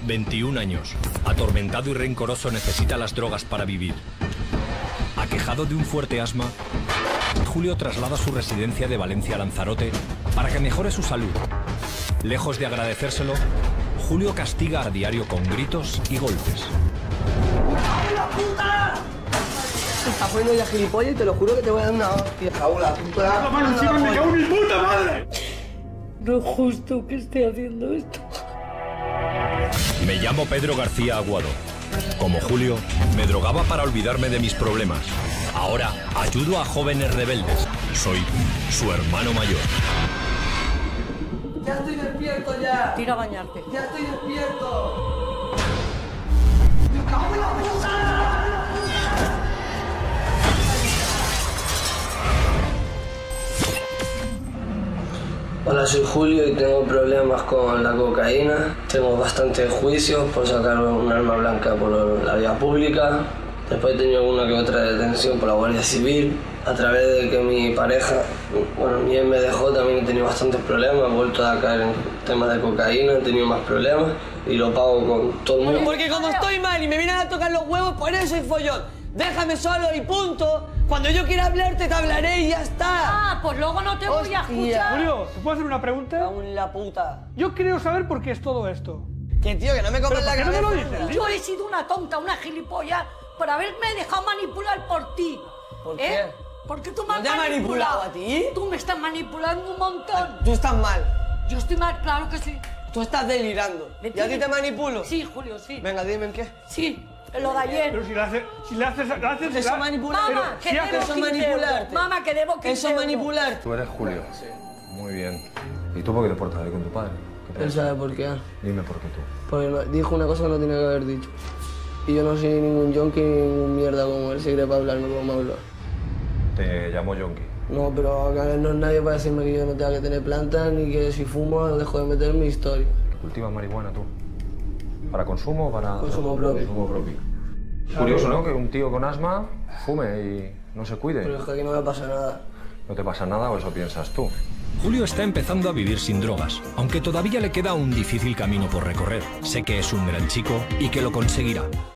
21 años. Atormentado y rencoroso, necesita las drogas para vivir. Aquejado de un fuerte asma, Julio traslada su residencia de Valencia a Lanzarote para que mejore su salud. Lejos de agradecérselo, Julio castiga a diario con gritos y golpes. ¡La puta! Te estás poniendo ya gilipollas y te lo juro que te voy a dar una hostia. ¡La puta! ¡No, mano, chicos, me cago en mi puta madre! No es justo que esté haciendo esto. Me llamo Pedro García Aguado. Como Julio, me drogaba para olvidarme de mis problemas. Ahora ayudo a jóvenes rebeldes. Soy su hermano mayor. ¡Ya estoy despierto ya! Tira a bañarte. ¡Ya estoy despierto! ¡Me cago en la puta! Hola, soy Julio y tengo problemas con la cocaína. Tengo bastantes juicios por sacar un arma blanca por la vía pública. Después he tenido alguna que otra detención por la Guardia Civil. A través de que mi pareja, bueno, mi ex me dejó, también he tenido bastantes problemas. He vuelto a caer en temas de cocaína, he tenido más problemas y lo pago con todo el mundo. Porque como estoy mal y me vienen a tocar los huevos, por eso soy follón. Déjame solo y punto. Cuando yo quiera hablarte, te hablaré y ya está. Ah, pues luego no te voy a escuchar. Julio, ¿te puedo hacer una pregunta? Aún la puta. Yo quiero saber por qué es todo esto. Que tío, que no me compres la ¿Pero por qué cabeza. no me lo dices? Yo he sido una tonta, una gilipollas, por haberme dejado manipular por ti. ¿Por qué? Porque tú me has ¿No te ha manipulado a ti? Tú me estás manipulando un montón. Tú estás mal. Yo estoy mal, claro que sí. Tú estás delirando. ¿Y a ti te manipulo? Sí, Julio, sí. Venga, dime en qué. Sí, lo de ayer. Pero si le haces... Eso es manipular. Mamá, que si debo haces eso 15 manipularte. euros. Mamá, que debo 15 Eso es euros. manipularte. Tú eres Julio. Muy bien. ¿Y tú por qué te portas ahí con tu padre? ¿Qué te Él pasa? sabe por qué. Dime por qué tú. Porque dijo una cosa que no tenía que haber dicho. Y yo no soy ningún yonki ni ningún mierda como él se cree para hablarme como me habla. Te llamo Yonki. No, pero acá no es nadie para decirme que yo no tenga que tener plantas ni que si fumo no dejo de meter en mi historia. ¿Cultivas marihuana tú? ¿Para consumo o para...? Consumo propio. Consumo propio. Curioso, ¿no? Que un tío con asma fume y no se cuide. Pero es que aquí no me pasa nada. ¿No te pasa nada o eso piensas tú? Julio está empezando a vivir sin drogas, aunque todavía le queda un difícil camino por recorrer. Sé que es un gran chico y que lo conseguirá.